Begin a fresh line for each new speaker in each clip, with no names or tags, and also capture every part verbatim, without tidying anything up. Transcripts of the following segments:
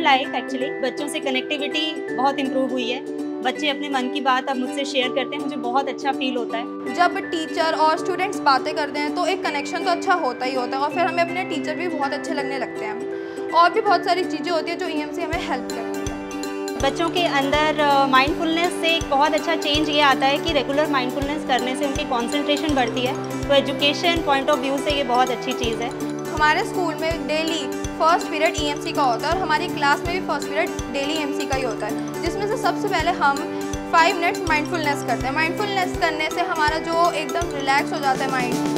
Life actually. बच्चों से connectivity बहुत इम्प्रूव हुई है। बच्चे अपने मन की बात अब मुझसे शेयर करते हैं, मुझे बहुत अच्छा फील होता है।
जब टीचर और स्टूडेंट्स बातें करते हैं तो एक कनेक्शन तो अच्छा होता ही होता है और फिर हमें अपने टीचर भी बहुत अच्छे लगने लगते हैं। और भी बहुत सारी चीज़ें होती हैं जो ईएमसी हमें हेल्प करती है।
बच्चों के अंदर माइंडफुलनेस से एक बहुत अच्छा चेंज ये आता है कि रेगुलर माइंडफुलनेस करने से उनकी कंसंट्रेशन बढ़ती है। तो एजुकेशन पॉइंट ऑफ व्यू से ये बहुत अच्छी चीज़ है।
हमारे स्कूल में डेली फर्स्ट पीरियड ईएमसी का होता है और हमारी क्लास में भी फर्स्ट पीरियड डेली ईएमसी का ही होता है, जिसमें से सबसे पहले हम फाइव मिनट्स माइंडफुलनेस करते हैं। माइंडफुलनेस करने से हमारा जो एकदम रिलैक्स हो जाता है माइंड।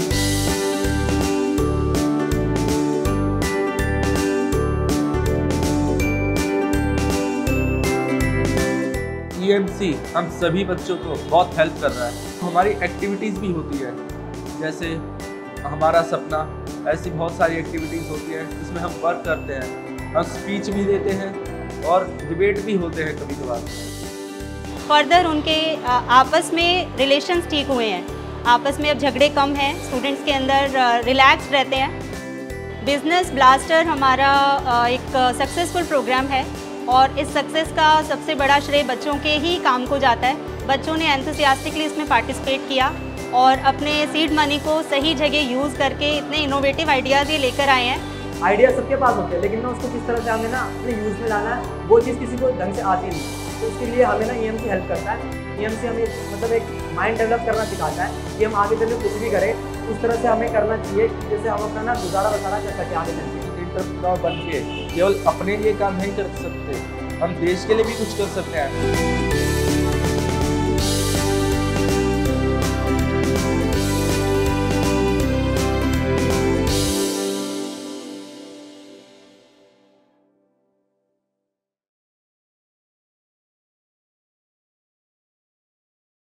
ईएमसी हम सभी बच्चों को बहुत हेल्प कर रहा है। हमारी एक्टिविटीज़ भी होती है, जैसे हमारा सपना, ऐसी बहुत सारी एक्टिविटीज़ होती है जिसमें हम वर्क करते हैं, हम स्पीच भी देते हैं और डिबेट भी होते हैं कभी कभार।
फर्दर उनके आपस में रिलेशंस ठीक हुए हैं, आपस में अब झगड़े कम हैं, स्टूडेंट्स के अंदर रिलैक्स रहते हैं। बिजनेस ब्लास्टर हमारा एक सक्सेसफुल प्रोग्राम है और इस सक्सेस का सबसे बड़ा श्रेय बच्चों के ही काम को जाता है। बच्चों ने एंथुसियास्टिकली इसमें पार्टिसिपेट किया और अपने सीड मनी को सही जगह यूज़ करके इतने इनोवेटिव आइडियाज़ ये लेकर आए हैं।
आइडिया सबके पास होते हैं, लेकिन ना उसको किस तरह से हमें ना अपने यूज़ में लाना है, वो चीज़ किसी को ढंग से आती नहीं। तो उसके लिए हमें ना ईएमसी हेल्प करता है। ईएमसी हमें मतलब एक माइंड डेवलप करना सिखाता है कि हम आगे चल के कुछ भी करें उस तरह से हमें करना चाहिए, जैसे हम अपना ना गुजारा बसारा कर सकें आगे चल के।
एंटरप्रेन्योर बन के केवल अपने लिए काम नहीं कर सकते, हम देश के लिए भी कुछ कर सकते हैं।